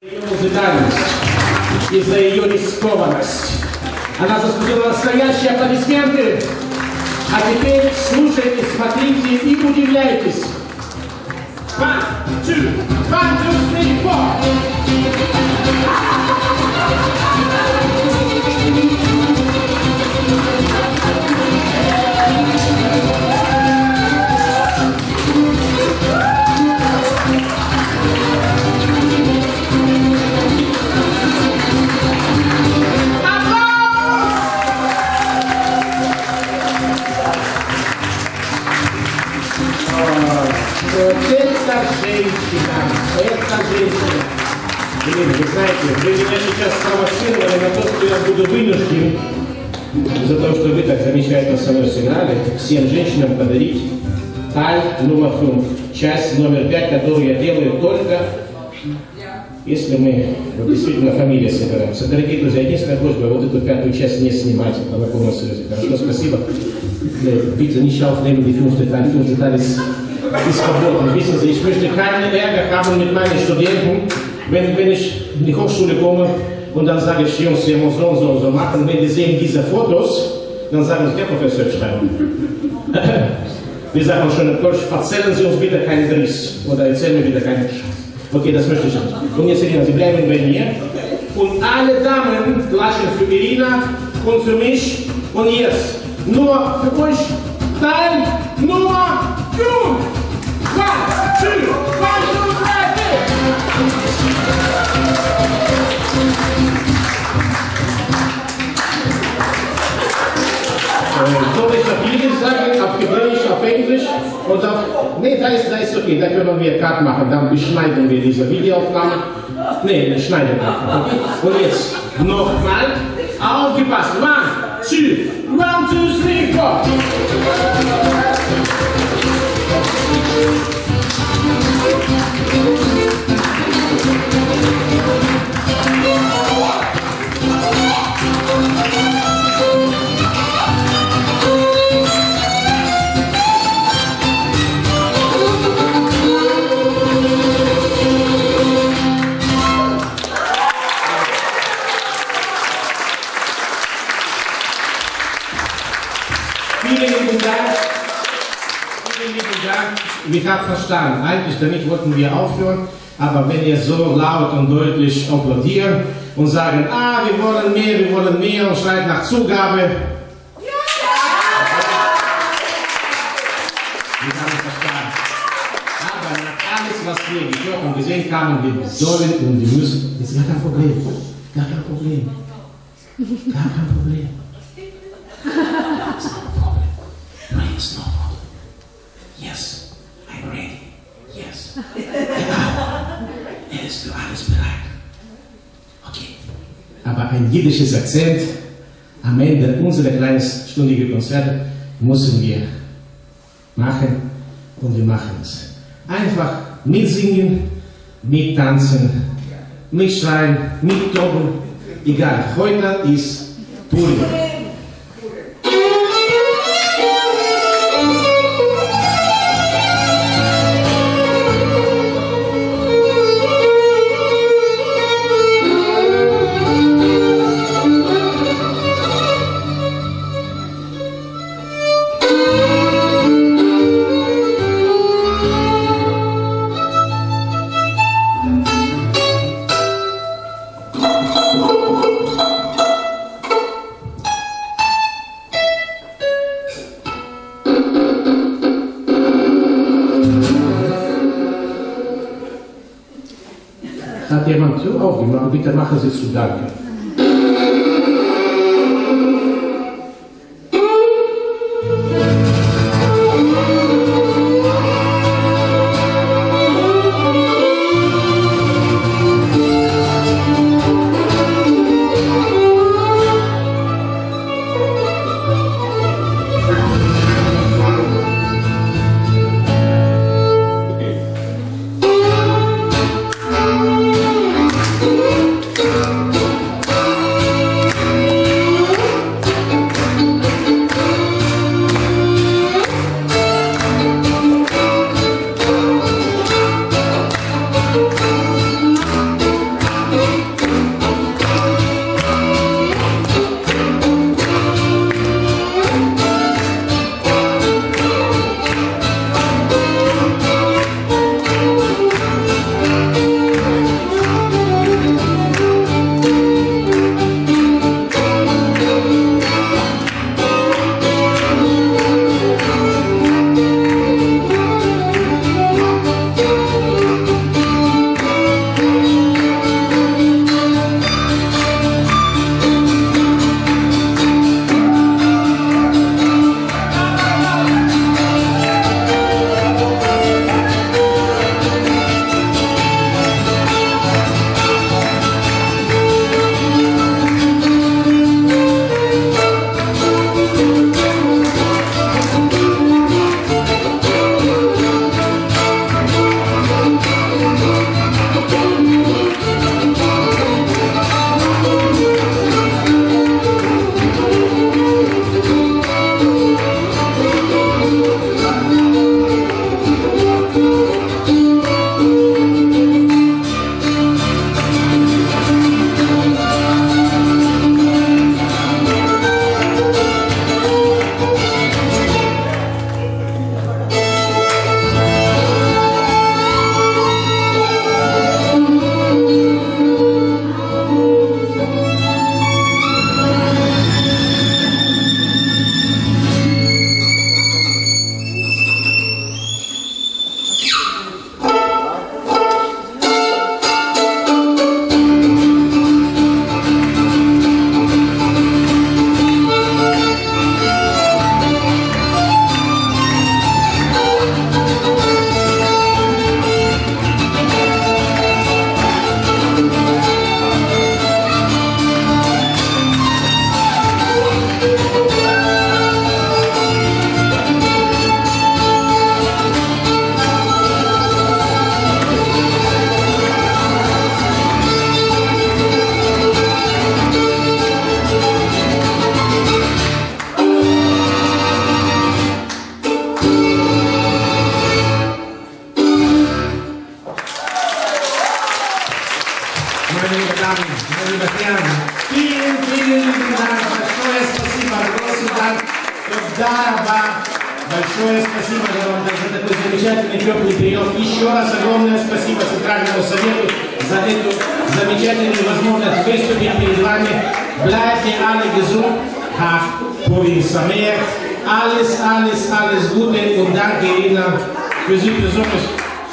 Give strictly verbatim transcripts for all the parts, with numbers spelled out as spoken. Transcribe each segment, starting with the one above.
Ее музыкальность и за ее рискованность. Она заслужила настоящие аплодисменты. А теперь слушайте, смотрите и удивляйтесь. One, two, one, two, three, four. Это женщина, это женщина. Блин, вы знаете, вы меня сейчас спровоцировали на то, что я буду вынужден, за то, что вы так замечательно со мной сыграли, всем женщинам подарить Таль номер пять, часть номер пять, которую я делаю только, если мы вот, действительно фамилии собираемся. Дорогие друзья, единственная просьба, вот эту пятую часть не снимать, это на полном серьезе. Хорошо, спасибо. Bitte nicht aufnehmen, die fünfte Teil, fünfte Teil ist ist verboten. Wissen Sie, ich möchte keinen Ärger haben mit meinen Studenten, wenn, wenn ich in die Hochschule komme und dann sage ich, Jungs, ihr müsst so und so und so machen. Wenn die sehen diese Fotos, dann sagen sie, der Professor schreiben. Wir sagen schon in Deutsch, erzählen Sie uns bitte keinen Driss oder erzählen mir bitte keinen Scheiß. Okay, das möchte ich nicht. Und jetzt, Irina, Sie bleiben bei mir. Und alle Damen klatschen für Irina und für mich. Und jetzt nur für euch Teil Nummer fünf. One, two, one, two, three, soll ich auf Englisch sagen, auf Hebräisch, auf Englisch und auf... Nee, da ist, da ist okay, da können wir Cut machen, dann beschneiden wir diese Videoaufnahme. Nee, wir schneiden einfach, okay? Und jetzt nochmal, aufgepasst, one, two, one, two, three, four. Vielen lieben Dank. Vielen lieben Dank. Ich habe verstanden. Eigentlich damit wollten wir aufhören, aber wenn ihr so laut und deutlich applaudieren und sagen, ah, wir wollen mehr, wir wollen mehr und schreit nach Zugabe. Wir haben verstanden. Aber nach alles, was wir gehört und gesehen haben, wir sollen und wir müssen. Ist gar kein Problem. Gar kein Problem. Gar kein Problem. It's no problem. Yes, I'm ready. Yes. Er ist für alles bereit. Okay. Aber ein jiddisches Akzent am Ende unserer kleinstündigen Konzerte müssen wir machen und wir machen es. Einfach mitsingen, mittanzen, mitschreien, mittoben. Egal, heute ist Purim. Hat jemand Tür aufgemacht? Bitte machen Sie zu, danke. Большое спасибо вам за такой замечательный теплый прием. Еще раз огромное спасибо Центральному Совету за эту замечательную возможность выступить перед вами. Bleibt ihr alle gesund, habt Purim Sameach. Alles, alles, alles Gute und danke Ihnen für Sie besonders.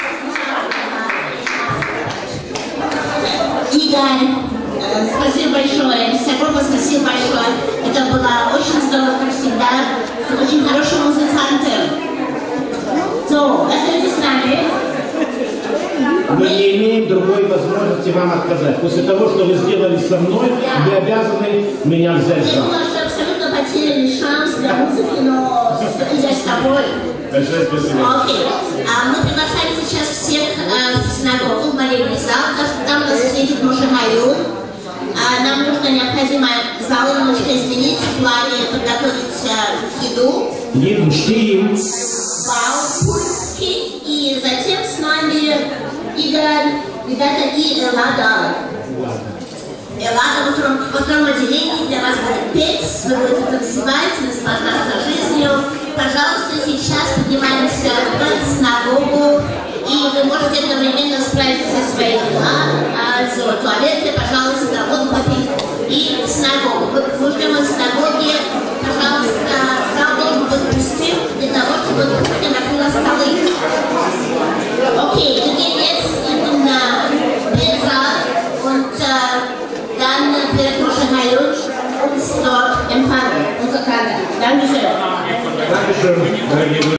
Игорь, спасибо большое. Вся группа, спасибо большое. Это было очень здорово, как всегда, с очень хорошим музыкантом. So, оставайтесь с нами. Мы не имеем другой возможности вам отказать. После того, что вы сделали со мной, вы обязаны меня взять за. Я думала, что абсолютно потеряли шанс для музыки, но я с тобой. Большое спасибо. Окей. А мы приглашаем сейчас всех а, в синагогу, в молебный зал, потому что там нас встретит Моше Хайон. А, нам нужно необходимо зал немножко изменить, в плане подготовить а, еду. Jeden stehen. Вау, пульски. И затем с нами Игорь, ребята, и Эллада. Эллада во втором, во втором отделении для вас будет петь, вы будете танцевать, наслаждаться жизнью. Пожалуйста, сейчас поднимаемся в синагогу, и вы можете одновременно справиться со своими делами, also туалеты, пожалуйста, вот попить, и в синагогу. Мы ждем в синагоге, пожалуйста, зал должен быть пустым для того, чтобы кухня накрыла столы. Окей, wir gehen jetzt in den Betsaal und äh, dann wird Moshe Hayun uns dort empfangen, unser Kanal. Dankeschön. Dankeschön.